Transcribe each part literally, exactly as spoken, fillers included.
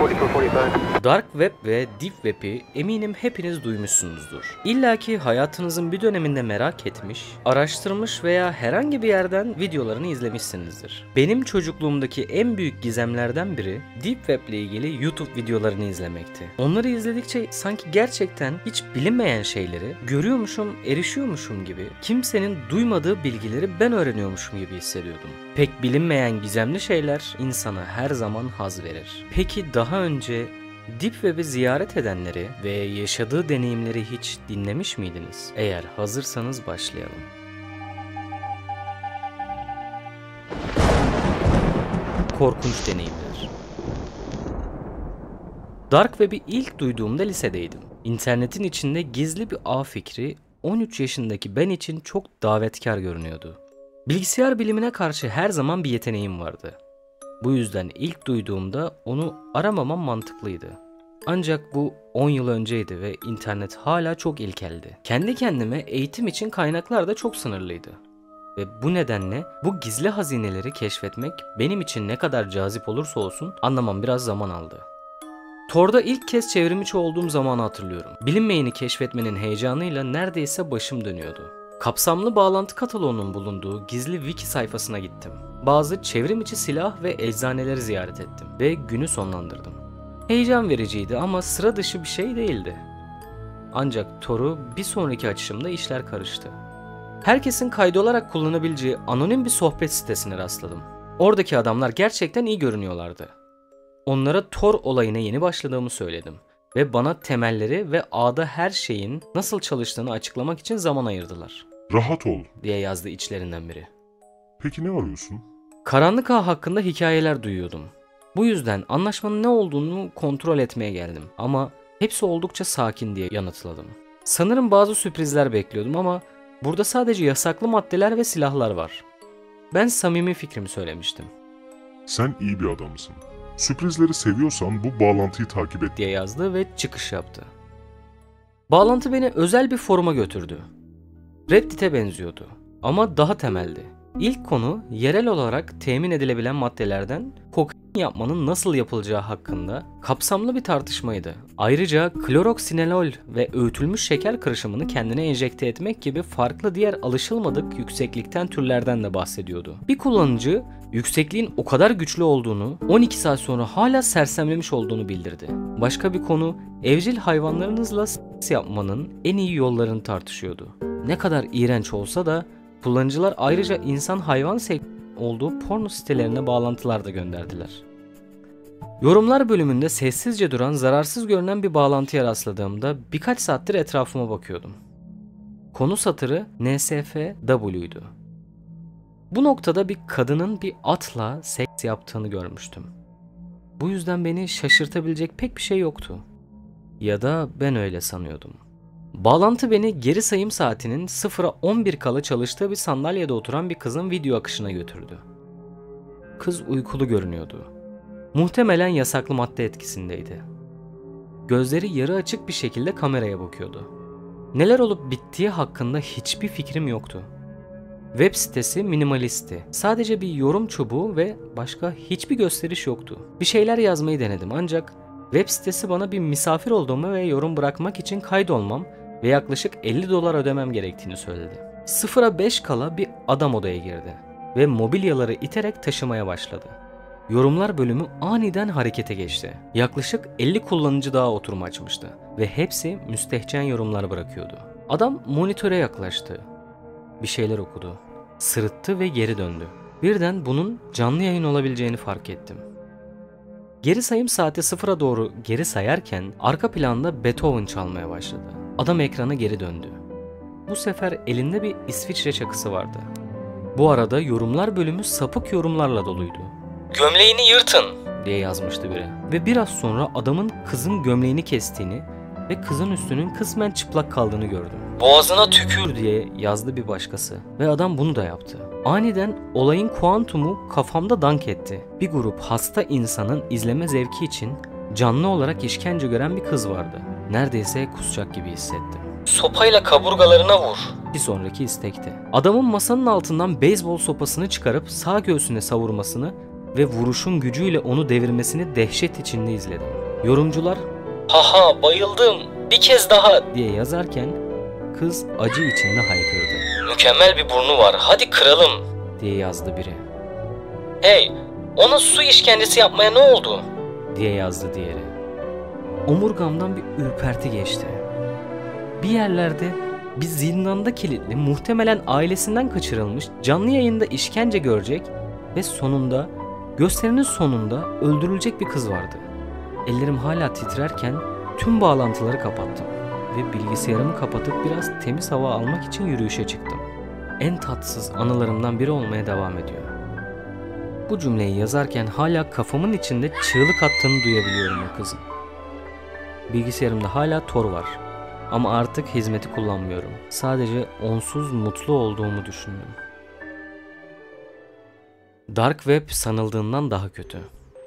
Dark Web ve Deep Web'i eminim hepiniz duymuşsunuzdur. İlla ki hayatınızın bir döneminde merak etmiş, araştırmış veya herhangi bir yerden videolarını izlemişsinizdir. Benim çocukluğumdaki en büyük gizemlerden biri Deep Web ile ilgili YouTube videolarını izlemekti. Onları izledikçe sanki gerçekten hiç bilinmeyen şeyleri görüyormuşum, erişiyormuşum gibi, kimsenin duymadığı bilgileri ben öğreniyormuşum gibi hissediyordum. Pek bilinmeyen gizemli şeyler insana her zaman haz verir. Peki daha önce Deep Web'i ziyaret edenleri ve yaşadığı deneyimleri hiç dinlemiş miydiniz? Eğer hazırsanız başlayalım. Korkunç deneyimler. Dark Web'i ilk duyduğumda lisedeydim. İnternetin içinde gizli bir ağ fikri on üç yaşındaki ben için çok davetkar görünüyordu. Bilgisayar bilimine karşı her zaman bir yeteneğim vardı. Bu yüzden ilk duyduğumda onu aramamam mantıklıydı. Ancak bu on yıl önceydi ve internet hala çok ilkeldi. Kendi kendime eğitim için kaynaklar da çok sınırlıydı. Ve bu nedenle bu gizli hazineleri keşfetmek benim için ne kadar cazip olursa olsun anlamam biraz zaman aldı. Tor'da ilk kez çevrimiçi olduğum zamanı hatırlıyorum. Bilinmeyeni keşfetmenin heyecanıyla neredeyse başım dönüyordu. Kapsamlı bağlantı kataloğunun bulunduğu gizli wiki sayfasına gittim. Bazı çevrimiçi silah ve eczaneleri ziyaret ettim ve günü sonlandırdım. Heyecan vericiydi ama sıra dışı bir şey değildi. Ancak Tor'u bir sonraki açışımda işler karıştı. Herkesin kaydolarak kullanabileceği anonim bir sohbet sitesine rastladım. Oradaki adamlar gerçekten iyi görünüyorlardı. Onlara Tor olayına yeni başladığımı söyledim ve bana temelleri ve ağda her şeyin nasıl çalıştığını açıklamak için zaman ayırdılar. "Rahat ol," diye yazdı içlerinden biri. "Peki ne arıyorsun?" Karanlık ağ hakkında hikayeler duyuyordum. Bu yüzden anlaşmanın ne olduğunu kontrol etmeye geldim ama hepsi oldukça sakin diye yanıtladım. Sanırım bazı sürprizler bekliyordum ama burada sadece yasaklı maddeler ve silahlar var. Ben samimi fikrimi söylemiştim. "Sen iyi bir adamsın. Sürprizleri seviyorsan bu bağlantıyı takip et," diye yazdı ve çıkış yaptı. Bağlantı beni özel bir foruma götürdü. Reddit'e benziyordu ama daha temeldi. İlk konu yerel olarak temin edilebilen maddelerden kokain yapmanın nasıl yapılacağı hakkında kapsamlı bir tartışmaydı. Ayrıca kloroksinelol ve öğütülmüş şeker karışımını kendine enjekte etmek gibi farklı diğer alışılmadık yükseklikten türlerden de bahsediyordu. Bir kullanıcı yüksekliğin o kadar güçlü olduğunu, on iki saat sonra hala sersemlemiş olduğunu bildirdi. Başka bir konu evcil hayvanlarınızla seks yapmanın en iyi yollarını tartışıyordu. Ne kadar iğrenç olsa da kullanıcılar ayrıca insan hayvan sevgisi olduğu porno sitelerine bağlantılar da gönderdiler. Yorumlar bölümünde sessizce duran, zararsız görünen bir bağlantıya rastladığımda birkaç saattir etrafıma bakıyordum. Konu satırı N S F W'ydu. Bu noktada bir kadının bir atla seks yaptığını görmüştüm. Bu yüzden beni şaşırtabilecek pek bir şey yoktu. Ya da ben öyle sanıyordum. Bağlantı beni geri sayım saatinin sıfıra on bir kala çalıştığı bir sandalyede oturan bir kızın video akışına götürdü. Kız uykulu görünüyordu. Muhtemelen yasaklı madde etkisindeydi. Gözleri yarı açık bir şekilde kameraya bakıyordu. Neler olup bittiği hakkında hiçbir fikrim yoktu. Web sitesi minimalistti. Sadece bir yorum çubuğu ve başka hiçbir gösteriş yoktu. Bir şeyler yazmayı denedim ancak web sitesi bana bir misafir olduğumu ve yorum bırakmak için kaydolmam ve yaklaşık elli dolar ödemem gerektiğini söyledi. sıfıra beş kala bir adam odaya girdi ve mobilyaları iterek taşımaya başladı. Yorumlar bölümü aniden harekete geçti. Yaklaşık elli kullanıcı daha oturum açmıştı ve hepsi müstehcen yorumlar bırakıyordu. Adam monitöre yaklaştı. Bir şeyler okudu. Sırıttı ve geri döndü. Birden bunun canlı yayın olabileceğini fark ettim. Geri sayım saati sıfıra doğru geri sayarken arka planda Beethoven çalmaya başladı. Adam ekrana geri döndü. Bu sefer elinde bir İsviçre çakısı vardı. Bu arada yorumlar bölümü sapık yorumlarla doluydu. "Gömleğini yırtın," diye yazmıştı biri. Ve biraz sonra adamın kızın gömleğini kestiğini ve kızın üstünün kısmen çıplak kaldığını gördüm. "Boğazına tükür," diye yazdı bir başkası. Ve adam bunu da yaptı. Aniden olayın kuantumu kafamda dank etti. Bir grup hasta insanın izleme zevki için canlı olarak işkence gören bir kız vardı. Neredeyse kusacak gibi hissettim. "Sopayla kaburgalarına vur." Bir sonraki istekti. Adamın masanın altından beyzbol sopasını çıkarıp sağ göğsüne savurmasını ve vuruşun gücüyle onu devirmesini dehşet içinde izledim. Yorumcular "Haha bayıldım, bir kez daha" diye yazarken kız acı içinde haykırdı. "Mükemmel bir burnu var, hadi kıralım" diye yazdı biri. "Hey, ona su işkencesi yapmaya ne oldu?" diye yazdı diğeri. Omurgamdan bir ürperti geçti. Bir yerlerde bir zindanda kilitli, muhtemelen ailesinden kaçırılmış, canlı yayında işkence görecek ve sonunda, gösterinin sonunda öldürülecek bir kız vardı. Ellerim hala titrerken tüm bağlantıları kapattım ve bilgisayarımı kapatıp biraz temiz hava almak için yürüyüşe çıktım. En tatsız anılarımdan biri olmaya devam ediyor. Bu cümleyi yazarken hala kafamın içinde çığlık attığını duyabiliyorum o kızın. Bilgisayarımda hala Tor var. Ama artık hizmeti kullanmıyorum. Sadece onsuz mutlu olduğumu düşündüm. Dark Web sanıldığından daha kötü.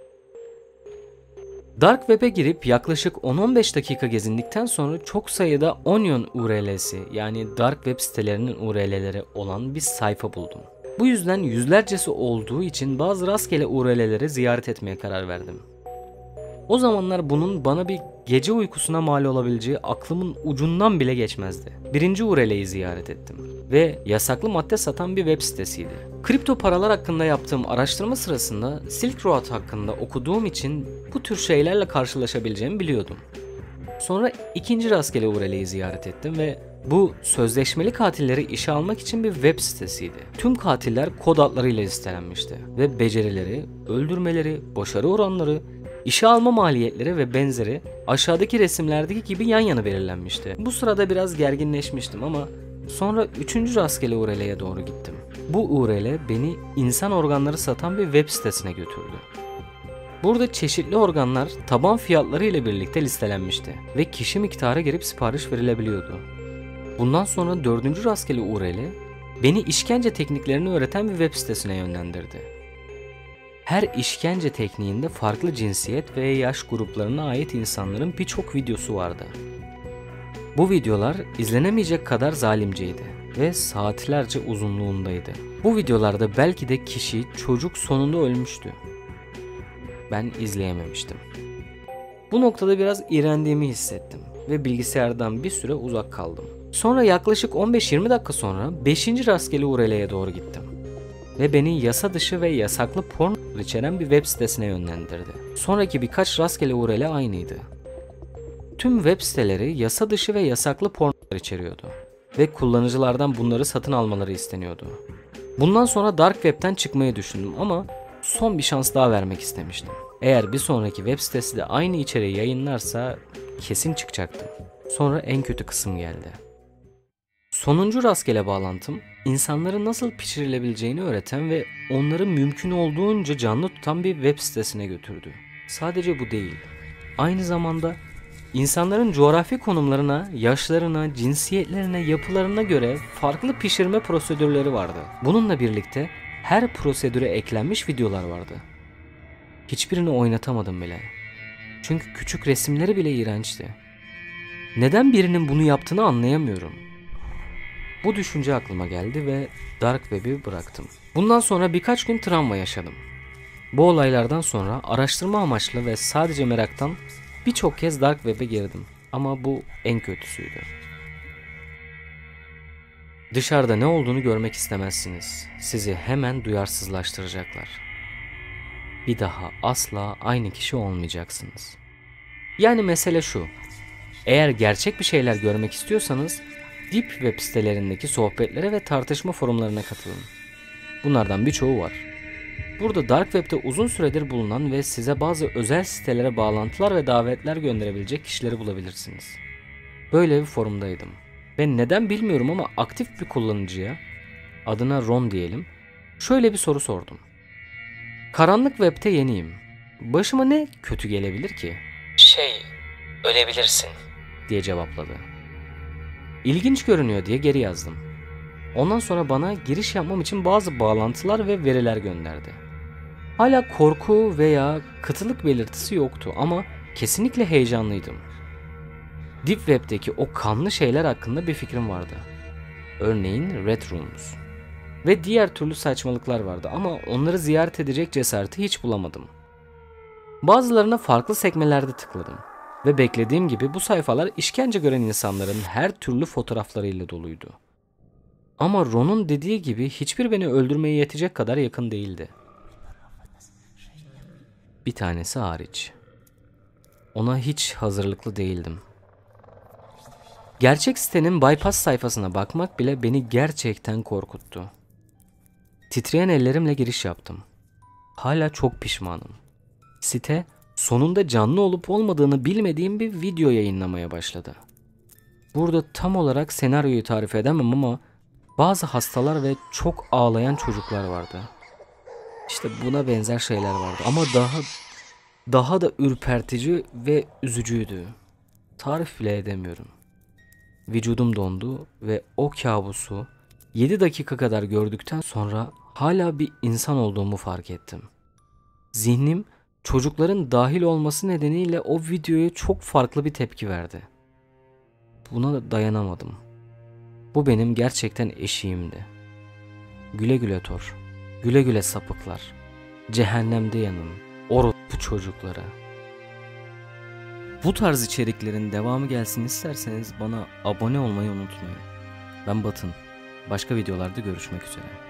Dark Web'e girip yaklaşık on on beş dakika gezindikten sonra çok sayıda Onion U R L'si yani Dark Web sitelerinin U R L'leri olan bir sayfa buldum. Bu yüzden yüzlercesi olduğu için bazı rastgele U R L'leri ziyaret etmeye karar verdim. O zamanlar bunun bana bir gece uykusuna mal olabileceği aklımın ucundan bile geçmezdi. Birinci U R L'yi ziyaret ettim ve yasaklı madde satan bir web sitesiydi. Kripto paralar hakkında yaptığım araştırma sırasında Silk Road hakkında okuduğum için bu tür şeylerle karşılaşabileceğimi biliyordum. Sonra ikinci rastgele U R L'yi ziyaret ettim ve bu sözleşmeli katilleri işe almak için bir web sitesiydi. Tüm katiller kod adlarıyla listelenmişti ve becerileri, öldürmeleri, başarı oranları, İşe alma maliyetleri ve benzeri aşağıdaki resimlerdeki gibi yan yana belirlenmişti. Bu sırada biraz gerginleşmiştim ama sonra üçüncü rastgele U R L'ye doğru gittim. Bu U R L beni insan organları satan bir web sitesine götürdü. Burada çeşitli organlar taban fiyatları ile birlikte listelenmişti ve kişi miktarı girip sipariş verilebiliyordu. Bundan sonra dördüncü rastgele U R L beni işkence tekniklerini öğreten bir web sitesine yönlendirdi. Her işkence tekniğinde farklı cinsiyet ve yaş gruplarına ait insanların birçok videosu vardı. Bu videolar izlenemeyecek kadar zalimceydi ve saatlerce uzunluğundaydı. Bu videolarda belki de kişi, çocuk sonunda ölmüştü. Ben izleyememiştim. Bu noktada biraz iğrendiğimi hissettim ve bilgisayardan bir süre uzak kaldım. Sonra yaklaşık on beş yirmi dakika sonra beşinci rastgele U R L'ye doğru gittim. Ve beni yasa dışı ve yasaklı porno içeren bir web sitesine yönlendirdi. Sonraki birkaç rastgele U R L aynıydı. Tüm web siteleri yasa dışı ve yasaklı pornolar içeriyordu. Ve kullanıcılardan bunları satın almaları isteniyordu. Bundan sonra Dark Web'ten çıkmayı düşündüm ama son bir şans daha vermek istemiştim. Eğer bir sonraki web sitesi de aynı içeriği yayınlarsa kesin çıkacaktım. Sonra en kötü kısım geldi. Sonuncu rastgele bağlantım, insanları nasıl pişirilebileceğini öğreten ve onları mümkün olduğunca canlı tutan bir web sitesine götürdü. Sadece bu değil. Aynı zamanda insanların coğrafi konumlarına, yaşlarına, cinsiyetlerine, yapılarına göre farklı pişirme prosedürleri vardı. Bununla birlikte her prosedüre eklenmiş videolar vardı. Hiçbirini oynatamadım bile. Çünkü küçük resimleri bile iğrençti. Neden birinin bunu yaptığını anlayamıyorum. Bu düşünce aklıma geldi ve Dark Web'i bıraktım. Bundan sonra birkaç gün travma yaşadım. Bu olaylardan sonra araştırma amaçlı ve sadece meraktan birçok kez Dark Web'e girdim. Ama bu en kötüsüydü. Dışarıda ne olduğunu görmek istemezsiniz. Sizi hemen duyarsızlaştıracaklar. Bir daha asla aynı kişi olmayacaksınız. Yani mesele şu. Eğer gerçek bir şeyler görmek istiyorsanız Deep Web sitelerindeki sohbetlere ve tartışma forumlarına katılın. Bunlardan birçoğu var. Burada Dark Web'de uzun süredir bulunan ve size bazı özel sitelere bağlantılar ve davetler gönderebilecek kişileri bulabilirsiniz. Böyle bir forumdaydım. Ben neden bilmiyorum ama aktif bir kullanıcıya, adına Ron diyelim, şöyle bir soru sordum. Karanlık Web'te yeniyim. Başıma ne kötü gelebilir ki? Şey, ölebilirsin diye cevapladı. İlginç görünüyor diye geri yazdım. Ondan sonra bana giriş yapmam için bazı bağlantılar ve veriler gönderdi. Hala korku veya kıtlık belirtisi yoktu ama kesinlikle heyecanlıydım. Deep Web'deki o kanlı şeyler hakkında bir fikrim vardı. Örneğin Red Rooms. Ve diğer türlü saçmalıklar vardı ama onları ziyaret edecek cesareti hiç bulamadım. Bazılarına farklı sekmelerde tıkladım. Ve beklediğim gibi bu sayfalar işkence gören insanların her türlü fotoğraflarıyla doluydu. Ama Ron'un dediği gibi hiçbir beni öldürmeye yetecek kadar yakın değildi. Bir tanesi hariç. Ona hiç hazırlıklı değildim. Gerçek sitenin bypass sayfasına bakmak bile beni gerçekten korkuttu. Titreyen ellerimle giriş yaptım. Hala çok pişmanım. Site sonunda canlı olup olmadığını bilmediğim bir video yayınlamaya başladı. Burada tam olarak senaryoyu tarif edemem ama bazı hastalar ve çok ağlayan çocuklar vardı. İşte buna benzer şeyler vardı ama daha daha da ürpertici ve üzücüydü. Tarif bile edemiyorum. Vücudum dondu ve o kabusu yedi dakika kadar gördükten sonra hala bir insan olduğumu fark ettim. Zihnim çocukların dahil olması nedeniyle o videoya çok farklı bir tepki verdi. Buna dayanamadım. Bu benim gerçekten eşiğimdi. Güle güle Thor. Güle güle sapıklar. Cehennemde yanın. Orospu çocuklara. Bu tarz içeriklerin devamı gelsin isterseniz bana abone olmayı unutmayın. Ben Batın. Başka videolarda görüşmek üzere.